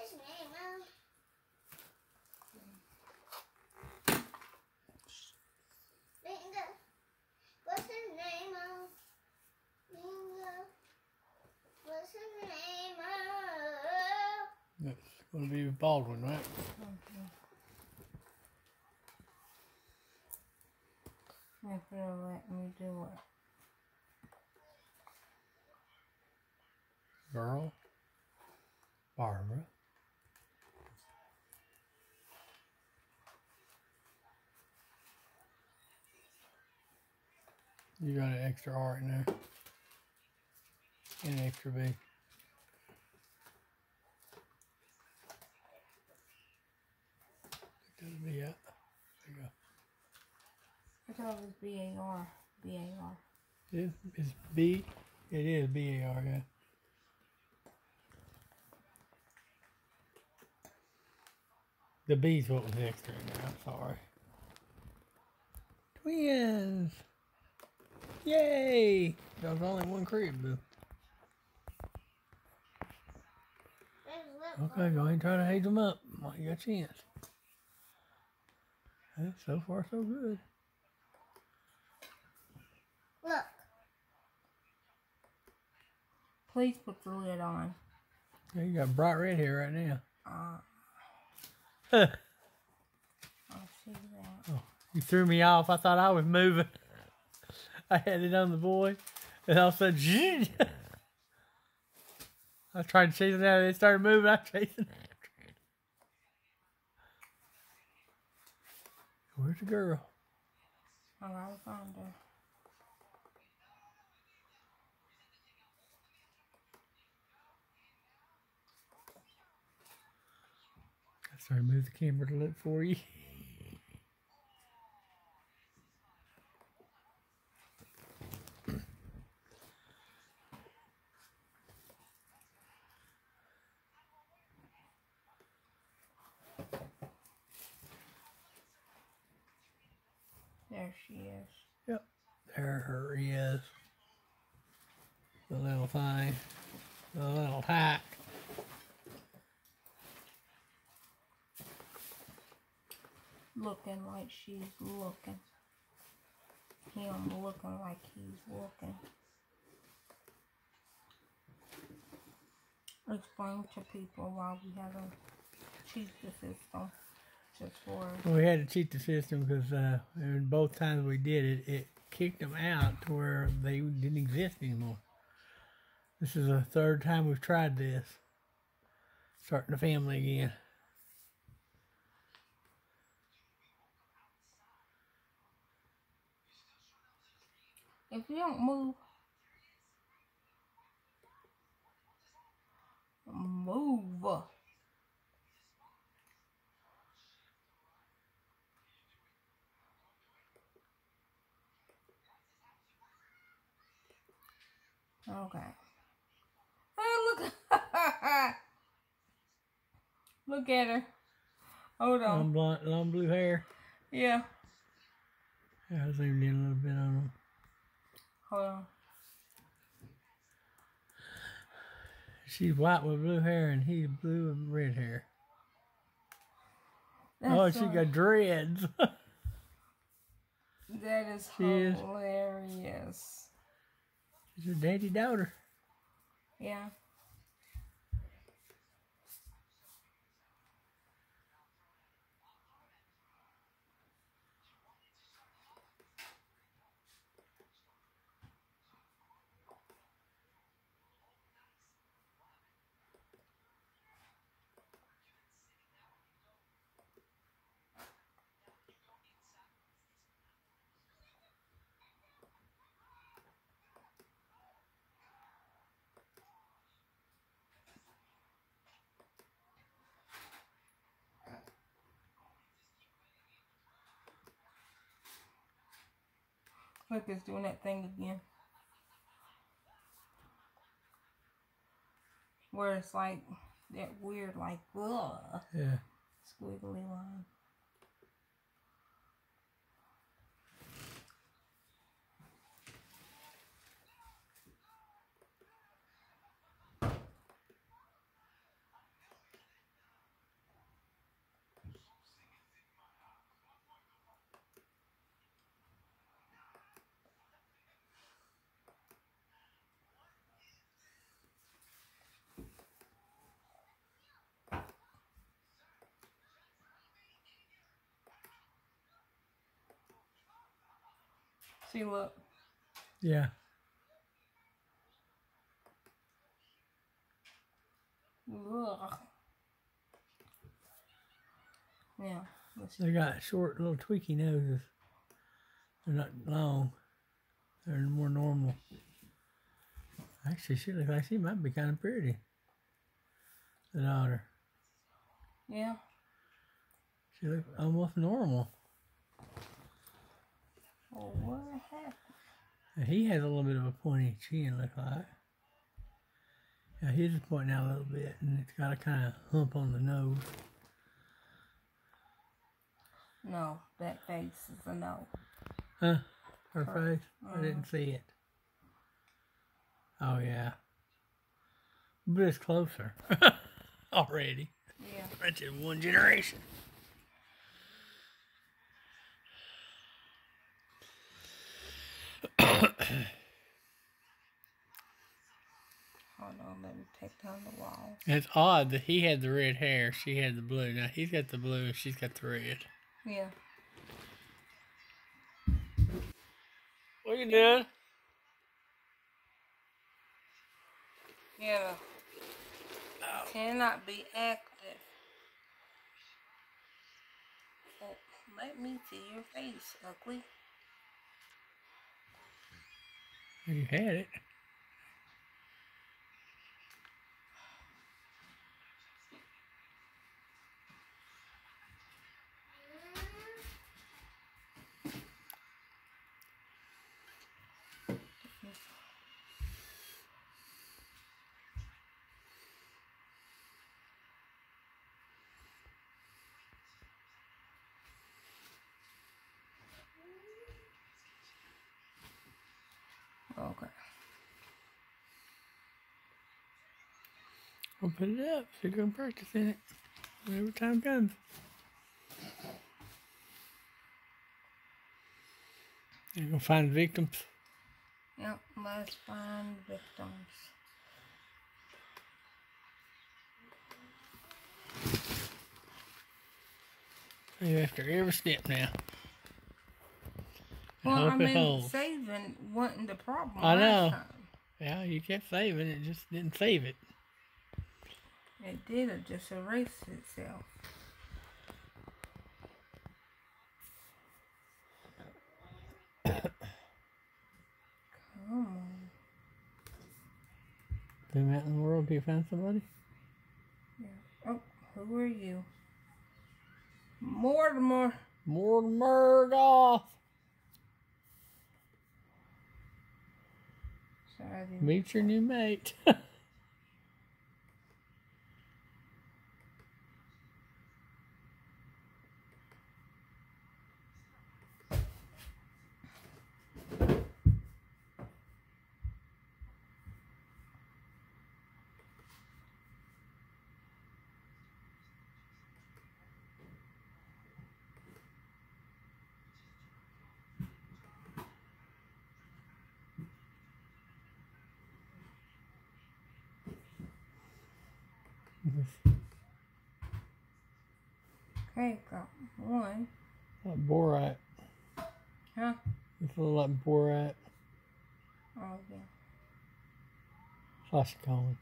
his name out? Bingo. What's his name out? Bingo. What's his name out? That's going to be Baldwin, right? If they'll let me do it. Girl. Barbara. You got an extra R in there. And an extra B. Take that B out. There you go. I thought it was B-A-R. B-A-R. It's B. It is B-A-R, yeah. The B's what was extra in there. I'm sorry. Twins! Yay! There's only one crib, though. Okay, go ahead and try to haze them up while you got a chance. Hey, so far, so good. Look. Please put the lid on. Yeah, you got bright red hair right now. I'll see that. Oh, you threw me off. I thought I was moving. I had it on the boy, and all of a sudden, I tried chasing out. It started moving. I chasing after it. Where's the girl? I gotta find her. I started to move the camera to look for you. There she is. Yep, there her is. The little thing, the little hack. Looking like she's looking. Him looking like he's looking. Explain to people why we had to cheat the system. Just for... Well, we had to cheat the system because both times we did it, it kicked them out to where they didn't exist anymore. This is the third time we've tried this. Starting a family again. If you don't move, move. Okay. Hey, look. Look at her. Hold on. Long blue hair. Yeah. Yeah, I zoomed in a little bit on them. Hold on. She's white with blue hair and he's blue with red hair. That's she got dreads. That is She is. hilarious. She's her daddy daughter. Yeah. Look, it's doing that thing again. Where it's like that weird, like, ugh, Yeah. squiggly line. See, look. Yeah. Ugh. Yeah. They got short, little tweaky noses. They're not long. They're more normal. Actually, she looks like she might be kind of pretty. The daughter. Yeah. She looks almost normal. Well, what happened? And he has a little bit of a pointy chin, look like. Yeah, his is pointing out a little bit, and it's got a kind of hump on the nose. No, that face is a no. Huh? Her face? I didn't see it. Oh, yeah. But it's closer. Already. Yeah. That's in one generation. Hold on, let me take down the wall. It's odd that he had the red hair, she had the blue. Now he's got the blue and she's got the red. Yeah. What are you doing? Yeah. Cannot be active. Oh, let me see your face, ugly. You had it. Okay. I'll put it up so you can practice in it whenever time comes. You're gonna find victims. Yep, let's find victims. You after every step now. Well, I hope it mean, holds. saving wasn't the problem I know. last time. Yeah, you kept saving it, just didn't save it. It did, it just erased itself. Come on. Zoom out in the world till you find somebody. Yeah. Oh, who are you? Mortimer. Mortimer Goth. Sorry. Meet your new mate. Okay, got one. Like Borat. Huh? It's a little like Borat. Oh, yeah. Sacha Cohen.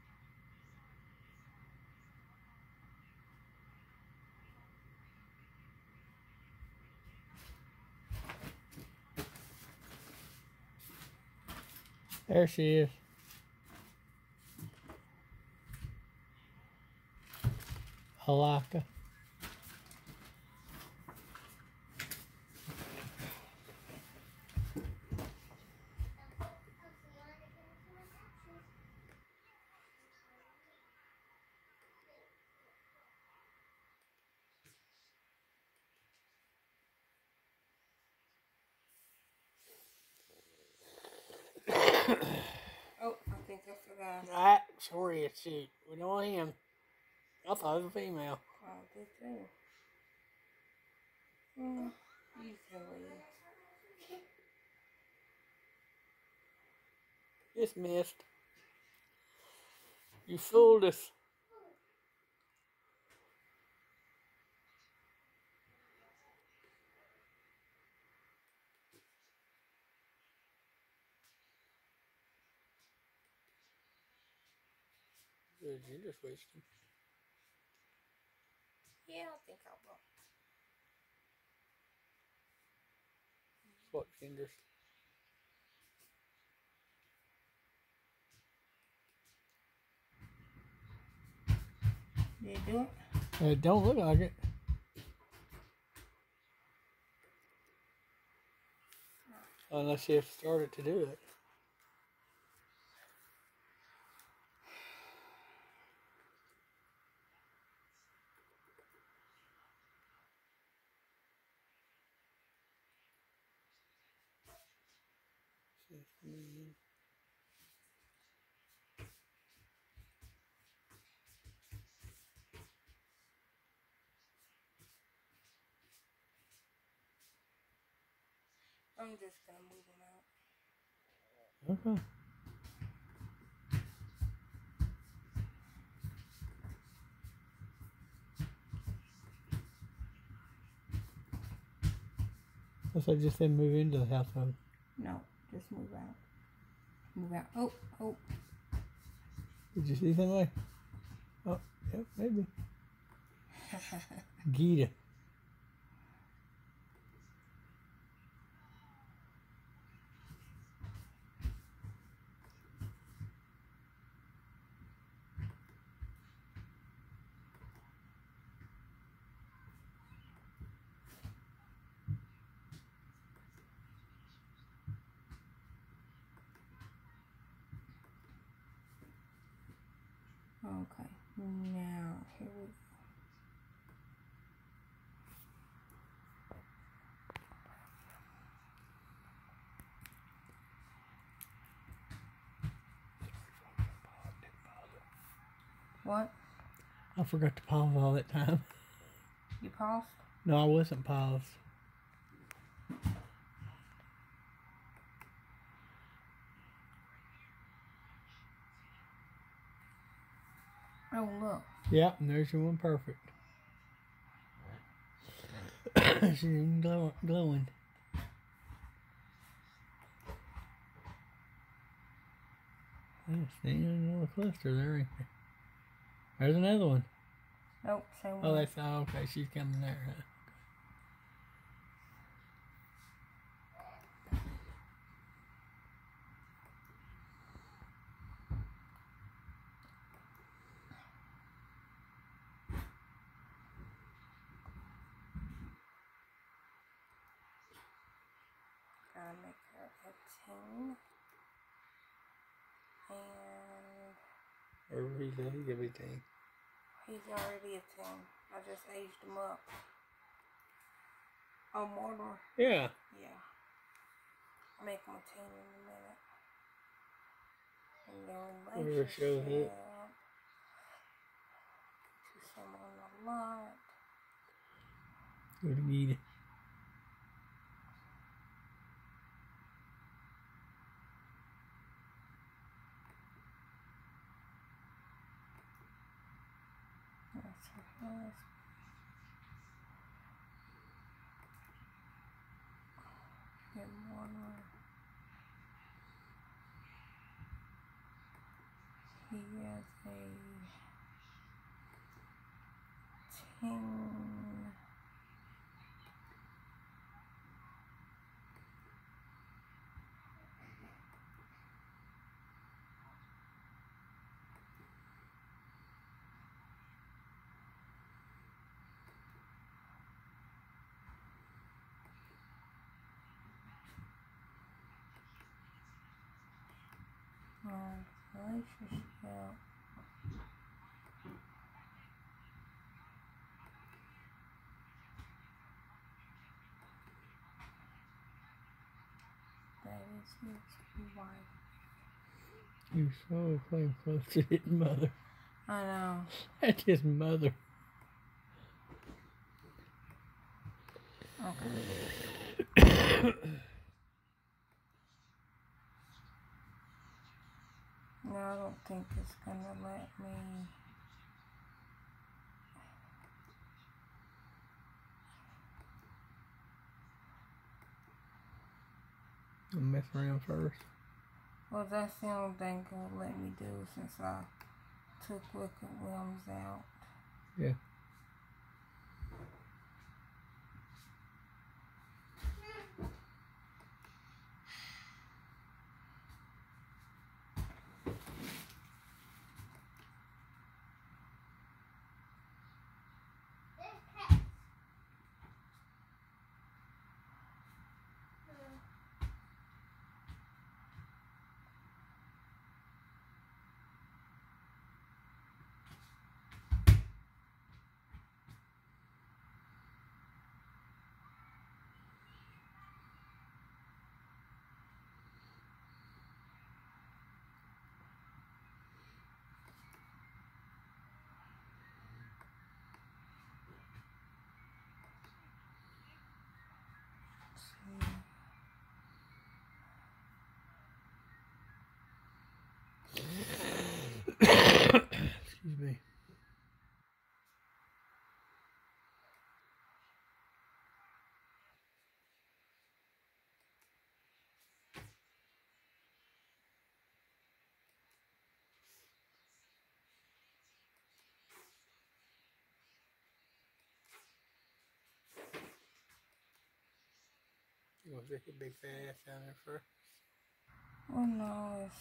There she is. Halaka. Oh, I think I forgot. That sure is. Shoot, we don't want him. I thought it was a female. I did too. You can leave. Dismissed. You fooled us. The ginger switched them. Yeah, I think I will. Swap gingers. Did you do it? It don't look like it. Unless you have started to do it. I'm just gonna move them out. Okay. Unless I just didn't move into the household. No, just move out. Move out. Oh, oh. Did you see somebody? Oh, yep, maybe. Gita. Okay, now here we go. What? I forgot to pause all that time. You paused? No, I wasn't paused. Oh, look. Yep, and there's your one perfect. She's even glowing. Oh, staying in another cluster there, ain't there? There's another one. Nope, same one. Oh, that's okay. She's coming there. Huh? Gotta make her a 10. And Or he could be 10. he's already a 10. I just aged him up. Oh, Mordor? Yeah. Yeah. I'll make him a 10 in a minute. And their Where it shows relationship. it. To someone a lot. Go to Gita. That's her husband. And Mordor. He has a 10. Relationship. That is his wife. You're so close to hitting mother. I know. That's his mother. Okay. No, I don't think it's gonna let me. I'll mess around first. Well, that's the only thing it'll let me do since I took Wicked Wilms out. Yeah. Excuse me. You want to take your big fat ass down there first? Oh no, it's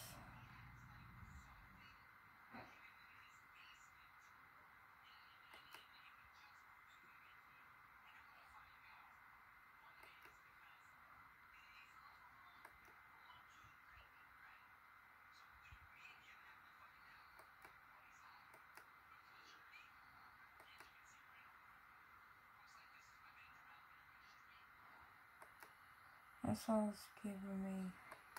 that's all it's giving me.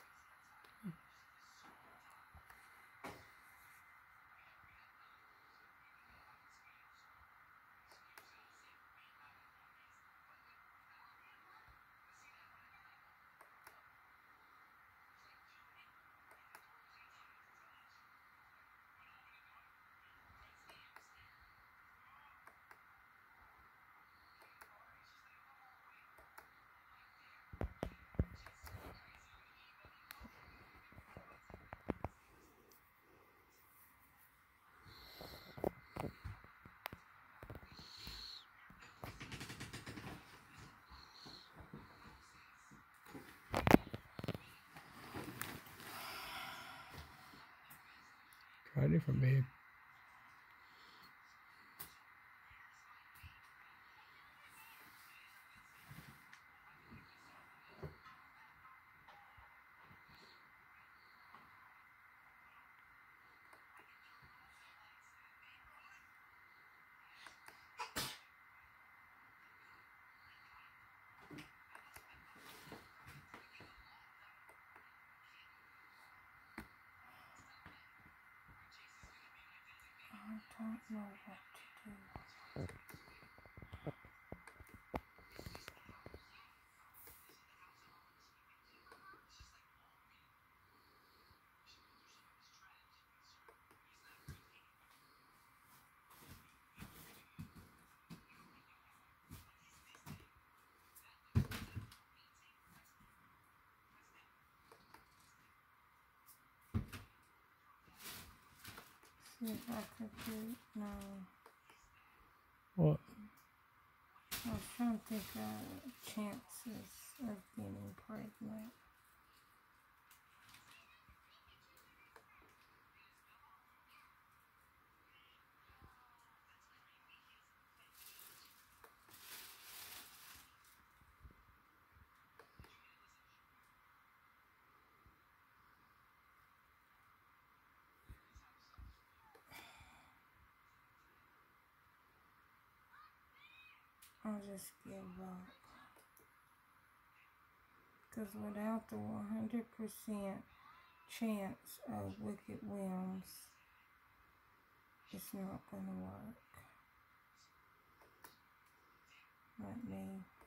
Try a different bed. I don't know what to do. See if I could do, no. What? I was trying to think of chances of getting pregnant. I'll just give up. Because without the 100% chance of Wicked Wilms, it's not going to work. Let me